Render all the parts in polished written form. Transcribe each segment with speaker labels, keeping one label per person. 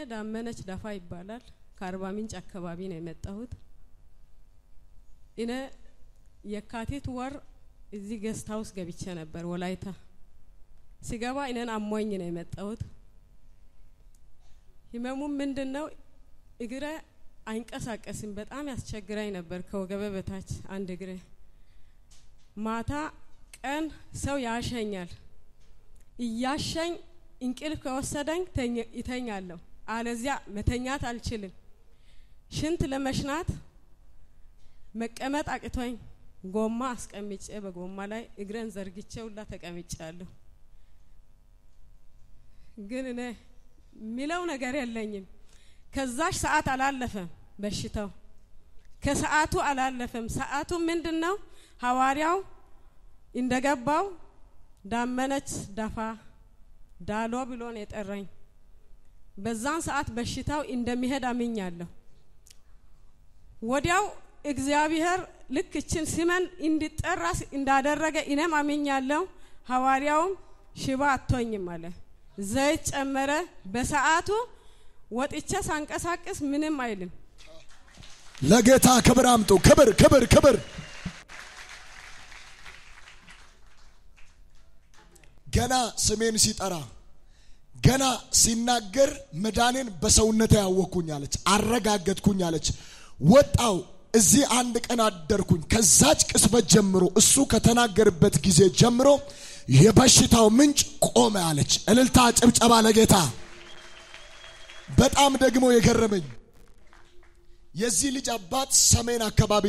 Speaker 1: ዳመነች ዳፋ ይባላል ከአርባ ምንጭ አካባቢ ነው የመጣሁት እኔ የካቲት ወር እዚህ ጌስት ሃውስ ገብቼ ነበር ወላይታ ሲገባ እኔን አሞኝ ነው የመጣሁት ህመሙ ምንድነው እግሬ አይንቀሳቀስም በጣም ያስቸግራኝ ነበር ከወገቤ በታች አንድ እግሬ ማታ ቀን ሰው ያሸኛል እያሸኝ እንቅልፍ ከወሰደኝ ይተኛለሁ አለዚያ መተኛት አልችልም ሽንት ለመሽናት መቀመጥ አቅቶኝ ጎማ አስቀምጬ በጎማ ላይ እግሬን ዘርግቼውላ ተቀምጫለሁ ግን እኔ ሚለው ነገር የለኝም ከዛሽ ሰዓት አላለፈም በሽታው ከሰዓቱ አላለፈም ሰዓቱ ምንድነው ሐዋርያው እንደገባው ዳመነች ዳፋ ዳሎ ብሎን የጠራኝ በዛን ሰዓት በሽታው እንደሚሄድ አምኛለሁ ወዲያው እግዚአብሔር ልክችን ሲመን እንዲጠራስ እንዳደረገ እኔም አምኛለሁ ሐዋርያው ሽባ አጥቶኝም አለ ዘይት ጨመረ በሰዓቱ ወጥቼ ሳንቀሳቀስ ምንም አይልም
Speaker 2: ለጌታ ክብር አምጡ ክብር ክብር ክብር ገና ስሜን ሲጠራ ገና ሲናገር መዳኔን በሰውነቴ ያወኩኝ አለች አረጋገጥኩኝ አለች ወጣው እዚህ አንድ ቀን አደርኩኝ ከዛች ቅስበት ጀምሮ እሱ ከተናገረበት ጊዜ ጀምሮ የበሽታው ምንጭ ቆመ አለች እልልታ ጭብጨባ ለጌታ በጣም ደግሞ የገረመኝ የዚህ ልጅ አባት ሰሜን አካባቢ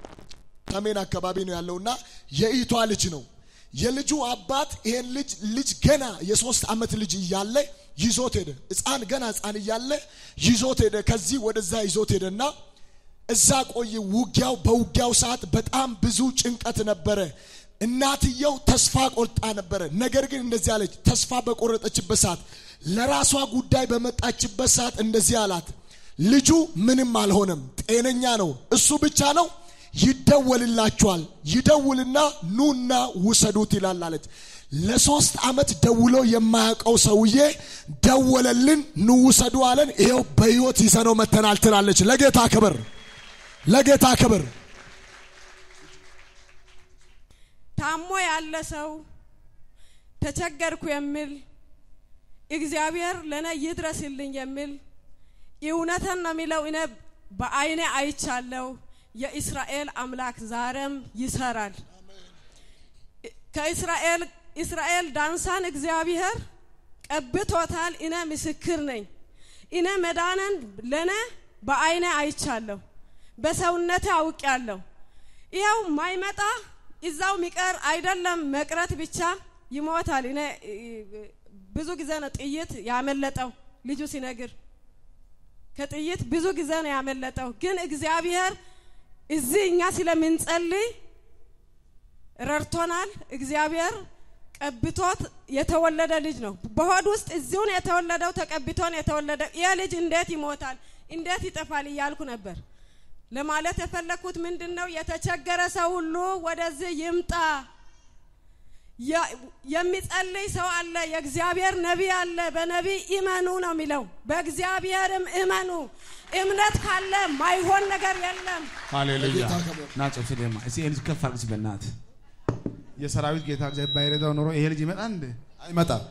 Speaker 2: ነው ያለውና የኢቷ ልጅ ነው የልጁ አባት ይሄን ልጅ ገና የ3 አመት ልጅ እያለ ይዞት ሄደ ገና ህፃን እያለ ይዞት ሄደ ከዚህ ወደዛ ይዞት ሄደና እዛ ቆይ በውጊያው ሰዓት በጣም ብዙ ጭንቀት ነበረ እናትየው ተስፋ ቆርጣ ነበረ ነገር ግን እንደዚህ አለች ተስፋ በቆረጠችበት ሰዓት ለራሷ ጉዳይ በመጣችበት ሰዓት እንደዚህ አላት ልጁ ምንም አልሆነም ጤነኛ ነው እሱ ብቻ ነው ይደወልላችኋል ይደውልና ኑና ውሰዱት ይላል አለች ለ3 አመት ደውሎ የማያውቀው ሰውዬ ደወለልን ኑ ውሰዱ አለን ይሄው በህይወት ይዘነው መተናል ትላለች ለጌታ ክብር
Speaker 1: ታሞ ያለ ሰው ተቸገርኩ የሚል እግዚአብሔር ለኔ ይድረስልኝ የሚል እውነትን ነው የሚለው እኔ በአይኔ አይቻለሁ የእስራኤል አምላክ ዛሬም ይሰራል ከእስራኤል ዳንሳን እግዚአብሔር ቀብቶታል እኔ ምስክር ነኝ እኔ መዳንን ለኔ በአይኔ አይቻለሁ በሰውነቴ አውቄያለሁ ይሄው ማይመጣ እዛው ሚቀር አይደለም መቅረት ብቻ ይሞታል እኔ ብዙ ጊዜ ነው ጥይት ያመለጠው ልጁ ሲነግር ከጥይት ብዙ ጊዜ ነው ያመለጠው ግን እግዚአብሔር እዚህኛ ስለምንጸልይ ረርቶናል እግዚአብሔር ቀብቶት የተወለደ ልጅ ነው በሆድ ውስጥ እዚሁን የተወለደው ተቀብቶን የተወለደ ያ ልጅ እንዴት ይሞታል እንዴት ይጠፋል ይያልኩ ነበር ለማለት የፈለኩት ምንድነው የተቸገረ ሰው ሁሉ ወደዚህ ይምጣ የሚጸልይ ሰው አለ የእግዚአብሔር ነብይ አለ በነብይ ኢማኑ ነው የሚለው በእግዚአብሔርም ኢማኑ እምነት ካለ ማይሆን ነገር የለም
Speaker 3: ሃሌሉያ ናጨው ስለማ እዚህ ልጅ ከፋርስ በእናት የሰራዊት ጌታ እግዚአብሔር ባይረዳው ኖሮ ይሄ ልጅ ይመጣ እንደ አይመጣም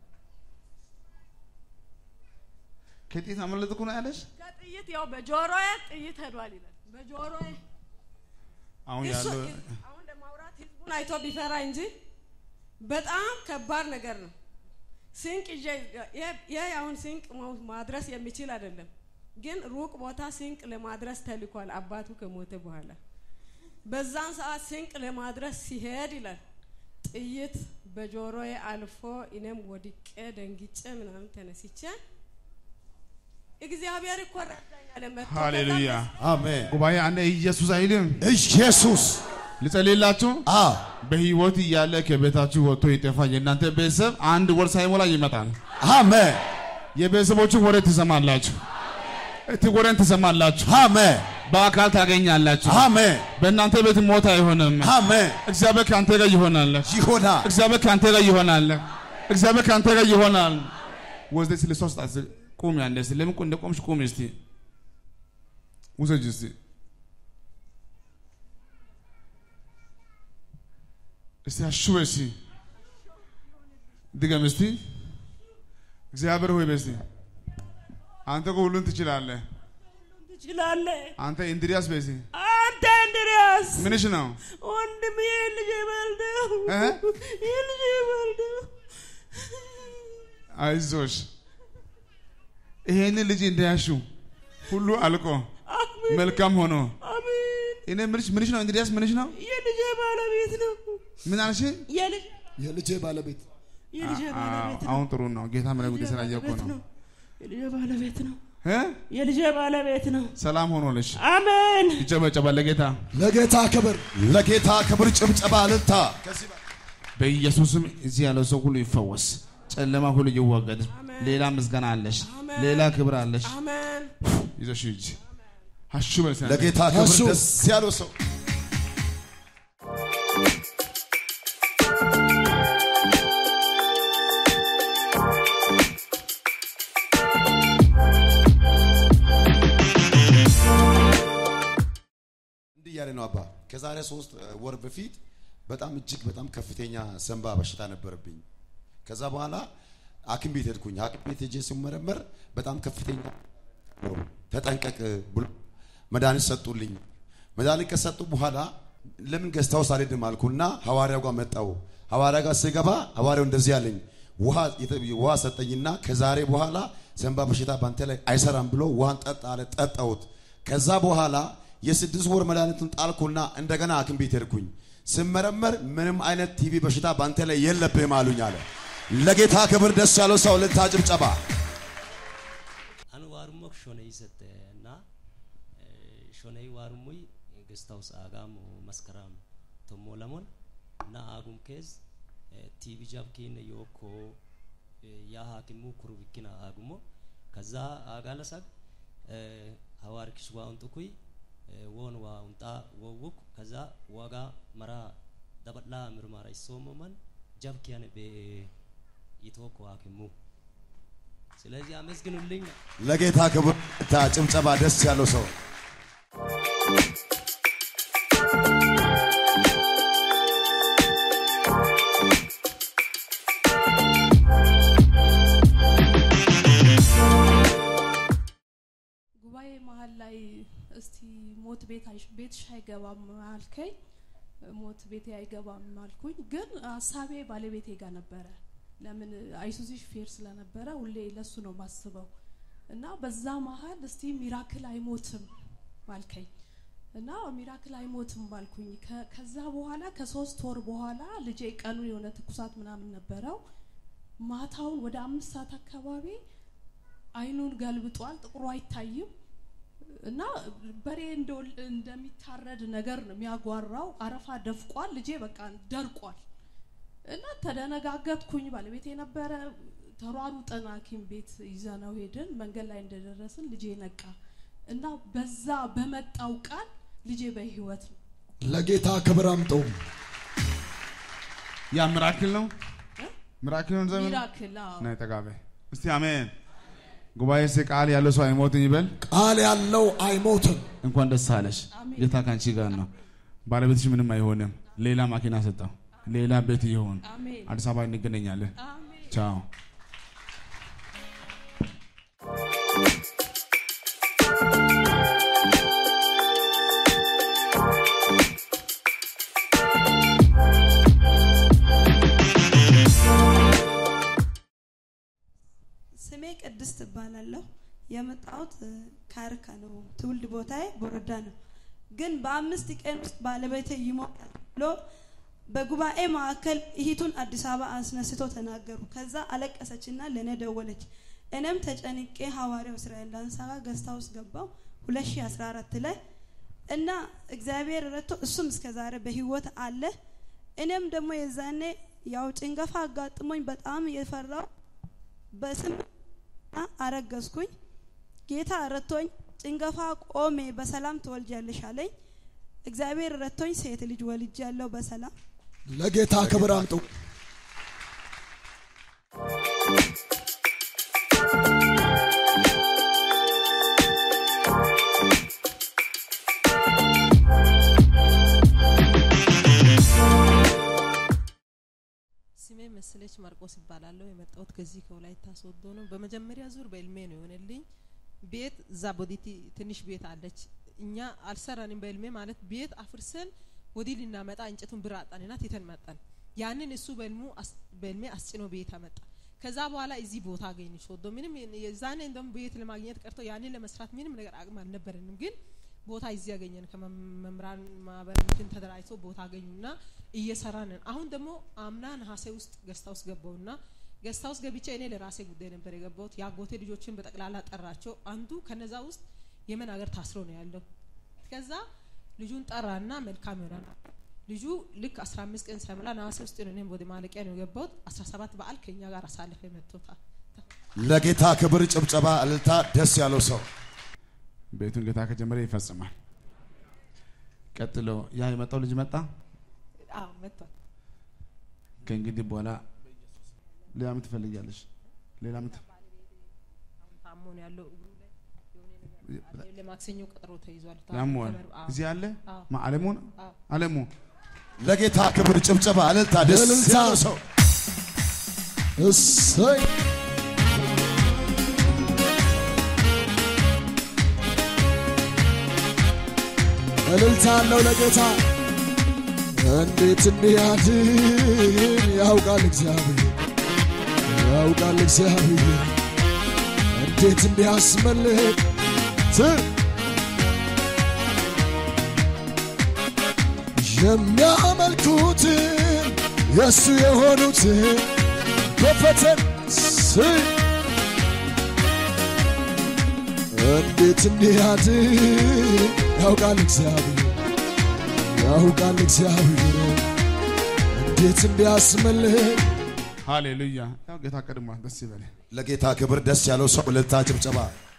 Speaker 3: ከጥይት አመለጥኩ ነው ያለሽ
Speaker 1: ከጥይት ያው በጆሮዬ ጥይት ሄዷል ይላል በጆሮዬ
Speaker 3: አሁን ያለው
Speaker 1: አሁን ለማውራት ህዝቡን አይቶ ቢፈራ እንጂ በጣም ከባድ ነገር ነው ሲንቅ አሁን ሲንቅ ማድረስ የሚችል አይደለም ግን ሩቅ ቦታ ሲንቅ ለማድረስ ተልኳል አባቱ ከሞተ በኋላ በዛን ሰዓት ሲንቅ ለማድረስ ሲሄድ ይላል ጥይት በጆሮዬ አልፎ እኔም ወድቄ ደንግጬ ምናምን ተነስቼ እግዚአብሔር ይቆረጣኛል መጥቶ
Speaker 3: ሃሌሉያ አሜን ጉባኤ አንደ ኢየሱስ አይልም
Speaker 2: ኢየሱስ
Speaker 3: ልጸልይላችሁ በህይወት ያለ ከቤታችሁ ወጥቶ ይጠፋኝ እናንተ ቤተሰብ አንድ ወር ሳይሞላ ይመጣል
Speaker 2: አሜን
Speaker 3: የቤተሰቦቹ ወሬ ትሰማላችሁ እትወረን ትሰማላችሁ አሜን በአካል ታገኛላችሁ አሜን በእናንተ ቤት ሞት አይሆንም አሜን እግዚአብሔር ካንተ ጋር ይሆናል እግዚአብሔር ካንተ ጋር ይሆናል እግዚአብሔር ካንተ ጋር ይሆናል ወዘት ለሶስት ቁም ያንደስ ለምን እንደ ቆምሽ ቁም እስቲ ውሰጂ እስቲ እስቲ አሽወሲ ድገም እስቲ እግዚአብሔር ሆይ በስቲ አንተ ሁሉን ትችላለህ አንተ እንድሪያስ በስቲ
Speaker 1: አንተ እንድሪያስ
Speaker 3: ምንሽ ነው
Speaker 1: ወንድም የልጅ ባልደው የልጅ ባልደው
Speaker 3: አይዞሽ ይሄን ልጅ እንደያሹ ሁሉ አልቆ መልካም ሆኖ አሜን እኔ ምንሽ ነው እንድሪያስ ምንሽ ነው
Speaker 1: የልጅ ባለቤት ነው
Speaker 3: ምን አልሽ
Speaker 2: የልጅ ባለቤት
Speaker 3: አሁን ጥሩ ነው ጌታ ምረጉ ደሰራ ያቆ ነው
Speaker 1: የልጅ ባለቤት ነው የልጅ ባለቤት ነው
Speaker 3: ሰላም ሆኖልሽ
Speaker 1: አሜን
Speaker 3: ይጨበጨባ
Speaker 2: ለጌታ ክብር ጭብጨባ አለታ
Speaker 3: በኢየሱስም እዚህ ያለው ሰው ሁሉ ይፈወስ ጨለማ ሁሉ ይወገድ ሌላ ምስጋና አለሽ ሌላ ክብር አለሽ
Speaker 1: አሜን
Speaker 3: ይዘሽ ይጂ አሹ በሰ
Speaker 2: ለጌታ ክብር ደስ ያለው ሰው እንዲያለ ነው አባ ከዛሬ 3 ወር በፊት በጣም እጅግ በጣም ከፍተኛ ሰንባ በሽታ ነበርብኝ ከዛ በኋላ ሐኪም ቤት ሄድኩኝ ሐኪም ቤት ሄጄ ሲመረመር በጣም ከፍተኛ ነው ተጠንቀቅ ብሎ መድኃኒት ሰጡልኝ መድኃኒት ከሰጡ በኋላ ለምን ገዝታው ሳልሄድም አልኩና ሐዋርያው ጋር መጣው ሐዋርያ ጋር ስገባ ሐዋርያው እንደዚህ አለኝ ውሃ ሰጠኝና ከዛሬ በኋላ ሰንባ በሽታ ባንተ ላይ አይሰራም ብሎ ውሃን ጠጣ አለ ጠጣሁት ከዛ በኋላ የ6 ወር መድኃኒቱን ጣልኩና እንደገና ሐኪም ቤት ሄድኩኝ ስመረመር ምንም አይነት ቲቪ በሽታ ባንተ ላይ የለብህም አሉኝ አለ ለጌታ ክብር ደስ ያለው ሰው ለታጭብጨባ
Speaker 4: አንዋሩሞክ ሾነይ ሰጠና ሾነይ ዋሩሙይ ገስታውስ አጋም መስከራም ተሞላሞን እና አጉም ከዝ ቲቪ ጃብኪን ዮኮ ያ ሐኪሙ ኩሩብኪና አጉሞ ከዛ አጋለሳግ ሐዋርክሽ ዋንጡኩይ ወን ዋንጣ ወውክ ከዛ ዋጋ መራ ደበላ ምርማራ ይሶመማን ጃብኪያን በይቶኮ ሐኪሙ ስለዚህ አመስግኑልኝ
Speaker 2: ለጌታ ክብር ጭብጨባ ደስ ያለው ሰው
Speaker 5: ጉባኤ መሃል ላይ እስቲ ሞት ቤት አይገባም አልከኝ ሞት ቤት አይገባም አልኩኝ ግን ሐሳቤ ባለቤቴ ጋር ነበረ ለምን አይሱዚ ሹፌር ስለነበረ ሁሌ ለሱ ነው ማስበው እና በዛ መሃል እስቲ ሚራክል አይሞትም አልከኝ እና ሚራክል አይሞትም አልኩኝ ከዛ በኋላ ከ3 ወር በኋላ ልጄ ቀኑ የሆነ ትኩሳት ምናምን ነበረው ማታውን ወደ 5 ሰዓት አካባቢ አይኑን ገልብጧል ጥቁሩ አይታይም እና በሬ እንደሚታረድ ነገር ነው የሚያጓራው አረፋ ደፍቋል ልጄ በቃ ደርቋል እና ተደነጋገጥኩኝ ባለቤቴ ነበረ ተሯሩጠን ሐኪም ቤት ይዘነው ሄድን መንገድ ላይ እንደደረስን ልጄ ነቃ እና በዛ በመጣው ቃል ልጄ በህይወት ነው
Speaker 2: ለጌታ ክብር አምጡ
Speaker 3: ያ ሚራክል ነው ሚራክል ነው ዘመን
Speaker 5: ሚራክል
Speaker 3: ነው ተጋበ እስቲ አሜን ጉባኤ ቃል ያለው ሰው አይሞትም ይበል
Speaker 2: ቃል ያለው አይሞትም
Speaker 3: እንኳን ደስ አለሽ ጌታ ካንቺ ጋር ነው ባለቤትሽ ምንም አይሆንም ሌላ ማኪና ሰጣው ሌላ ቤት ይሁን አዲስ አበባ እንገናኛለን ቻው
Speaker 6: ስሜ ቅድስት እባላለሁ የመጣሁት ካርካ ነው ትውልድ ቦታዬ ቦረዳ ነው ግን በ5 ቀን ውስጥ ባለቤቴ ይሞታል ብሎ በጉባኤ ማዕከል እህቱን አዲስ አበባ አስነስቶ ተናገሩ ከዛ አለቀሰችና ለኔ ደወለች እኔም ተጨንቄ ሐዋርያው እስራኤል ዳንሳጋ ገስታውስ ገባው 2014 ላይ እና እግዚአብሔር ረቶ እሱም እስከዛሬ በህይወት አለ እኔም ደግሞ የዛኔ ያው ጭንገፋ አጋጥሞኝ በጣም የፈራው በስም አረገዝኩኝ ጌታ ረቶኝ ጭንገፋ ቆሜ በሰላም ተወልጃለሽ አለኝ እግዚአብሔር ረቶኝ ሴት ልጅ ወልጃለሁ በሰላም
Speaker 2: ለጌታ ክብር አምጡ
Speaker 7: መሰለች ማርቆስ ይባላል የመጣሁት ከዚህ ከወላይታ ሶዶ ነው በመጀመሪያ ዙር በልሜ ነው የሆነልኝ ቤት ዛቦዲቲ ትንሽ ቤት አለች እኛ አልሰራንም በልሜ ማለት ቤት አፍርሰን ወዲህ ልናመጣ እንጨቱን ብራጣንና ተተን መጣን ያንን እሱ በልሜ አስጭኖ ቤት አመጣ ከዛ በኋላ እዚህ ቦታ አገኘ ሶዶ ምንም የዛኔ እንደም ቤት ለማግኘት ቀርቶ ያንን ለመስራት ምንም ነገር አቅም አልነበረንም ግን ቦታ እዚህ ያገኘን ከመምራን ማህበረሰብን ተደራይቶ ቦታ አገኙና እየሰራን አሁን ደግሞ አምና ነሐሴ ውስጥ ገስታውስ ገባውና ገስታውስ ገብቼ እኔ ለራሴ ጉዳይ ነበር የገባሁት ያጎቴ ልጆችን በጠቅላላ ጠራቸው አንዱ ከነዛ ውስጥ የመን ሀገር ታስሮ ነው ያለው ከዛ ልጁን ጠራና መልካም ይሆናል ልጁ ልክ 15 ቀን ሰምላ ነሐሴ ውስጥ ነው እኔም ወደ ማለቂያ ነው የገባሁት 17 በዓል ከኛ ጋር አሳልፈ መጥቶታል
Speaker 8: ለጌታ ክብር ጭብጨባ እልልታ ደስ ያለው ሰው
Speaker 3: ቤቱን ጌታ ከጀመረ ይፈጽማል ቀጥሎ ያ የመጣው ልጅ መጣ
Speaker 7: አዎ መጣ
Speaker 3: ከእንግዲህ በኋላ ሌላ ምን ትፈልጊያለሽ ሌላ ምን
Speaker 7: ታሞን ያለው ለማክሰኞ ቀጠሮ ተይዟል
Speaker 3: ታሞን እዚህ አለ ማዓለሙን ዓለሙ
Speaker 8: ለጌታ ክብር ጭብጨባ እልልታ ደስ ያለው ሰው
Speaker 2: እሰይ እልልታ ነው ለጌታ እንዴት እንዲያድን ያውቃል እግዚአብሔር እንዴት እንዲያስመልክ የሚያመልኩትን የሱ የሆኑትን በፈተን እንዴት እንዲያድን ያውቃል እግዚአብሔር እንዴት እንዲያስመልክ
Speaker 3: ሃሌሉያ ያው ጌታ ቀድሞ ደስ ይበል
Speaker 8: ለጌታ ክብር ደስ ያለው ሰው እልልታ ጭብጨባ